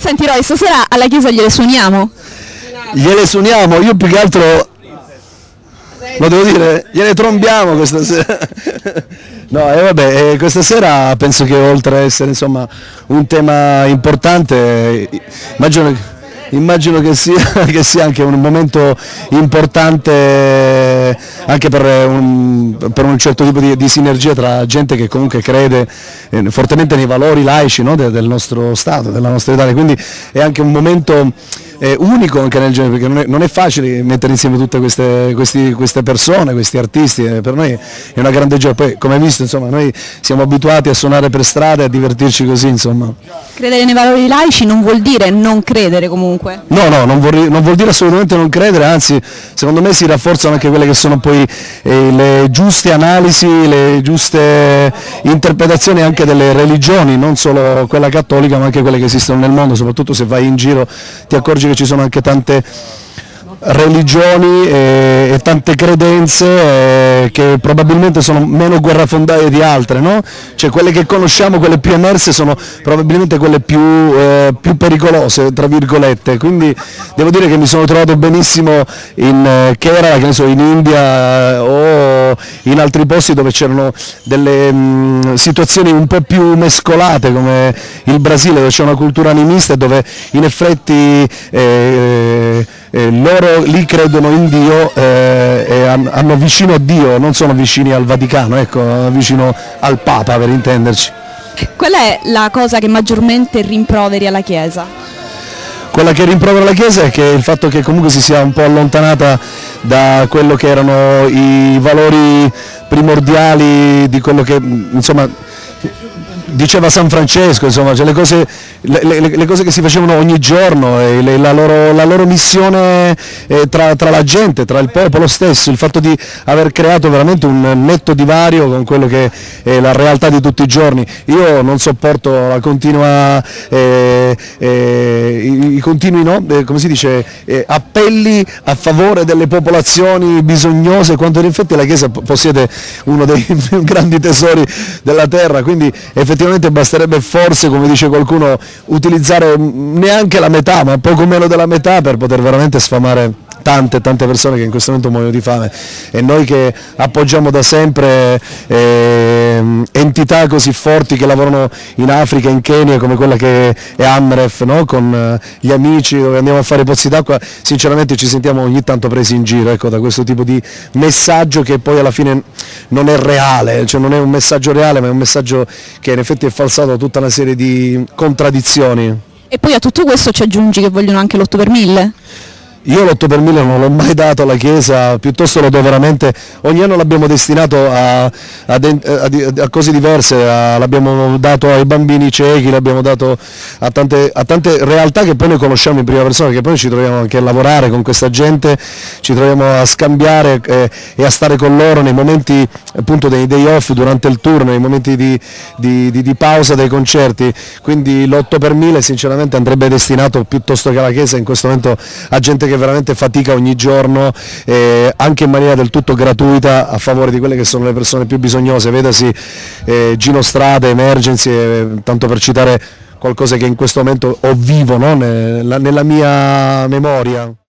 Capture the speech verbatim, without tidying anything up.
Senti Roy, stasera alla chiesa gliele suoniamo? Gliele suoniamo, io più che altro, lo devo dire, gliele trombiamo questa sera. No, e vabbè, questa sera penso che oltre a essere insomma un tema importante, immagino, immagino che, sia, che sia anche un momento importante anche per un, per un certo tipo di, di sinergia tra gente che comunque crede eh, fortemente nei valori laici, no, del, del nostro Stato, della nostra Italia, quindi è anche un momento eh, unico anche nel genere, perché non è, non è facile mettere insieme tutte queste, questi, queste persone, questi artisti, eh, per noi è una grande gioia. Poi come hai visto insomma noi siamo abituati a suonare per strada e a divertirci così insomma. Credere nei valori laici non vuol dire non credere comunque? No, no, non vuol, non vuol dire assolutamente non credere, anzi secondo me si rafforzano anche quelle che sono poi eh, le giuste analisi, le giuste interpretazioni anche delle religioni, non solo quella cattolica ma anche quelle che esistono nel mondo, soprattutto se vai in giro ti accorgi che ci sono anche tante religioni e, e tante credenze eh, che probabilmente sono meno guerrafondaie di altre, no? Cioè quelle che conosciamo, quelle più emerse sono probabilmente quelle più, eh, più pericolose tra virgolette, quindi devo dire che mi sono trovato benissimo in eh, Kerala, che ne so, in India eh, o in altri posti dove c'erano delle mh, situazioni un po' più mescolate come il Brasile, dove c'è una cultura animista e dove in effetti eh, Eh, loro lì credono in Dio eh, e hanno vicino a Dio, non sono vicini al Vaticano, ecco, vicino al Papa per intenderci. Qual è la cosa che maggiormente rimproveri alla Chiesa? Quella che rimprovera la Chiesa è che il fatto che comunque si sia un po' allontanata da quello che erano i valori primordiali di quello che insomma diceva San Francesco, insomma, cioè le, cose, le, le, le cose che si facevano ogni giorno, e le, la, loro, la loro missione eh, tra, tra la gente, tra il popolo stesso, il fatto di aver creato veramente un netto divario con quello che è la realtà di tutti i giorni. Io non sopporto la continua, eh, eh, i, i continui no? eh, come si dice, eh, appelli a favore delle popolazioni bisognose, quando in effetti la Chiesa possiede uno dei più grandi tesori della terra, quindi effettivamente Effettivamente basterebbe forse, come dice qualcuno, utilizzare neanche la metà, ma poco meno della metà per poter veramente sfamare tante tante persone che in questo momento muoiono di fame, e noi che appoggiamo da sempre eh, entità così forti che lavorano in Africa, in Kenya, come quella che è Amref, no? Con eh, gli amici dove andiamo a fare i pozzi d'acqua, sinceramente ci sentiamo ogni tanto presi in giro, ecco, da questo tipo di messaggio che poi alla fine non è reale, cioè non è un messaggio reale ma è un messaggio che in effetti è falsato da tutta una serie di contraddizioni. E poi a tutto questo ci aggiungi che vogliono anche l'otto per mille? Io l'otto per mille non l'ho mai dato alla Chiesa, piuttosto lo do veramente, ogni anno l'abbiamo destinato a, a, a, a cose diverse, a, l'abbiamo dato ai bambini ciechi, l'abbiamo dato a tante, a tante realtà che poi noi conosciamo in prima persona, che poi ci troviamo anche a lavorare con questa gente, ci troviamo a scambiare eh, e a stare con loro nei momenti appunto dei day off, durante il tour, nei momenti di, di, di, di pausa dei concerti, quindi l'otto per mille sinceramente andrebbe destinato piuttosto che alla Chiesa in questo momento a gente che veramente fatica ogni giorno, eh, anche in maniera del tutto gratuita, a favore di quelle che sono le persone più bisognose, vedasi eh, Gino Strada, Emergency, eh, tanto per citare qualcosa che in questo momento ho vivo, no? nella, nella mia memoria.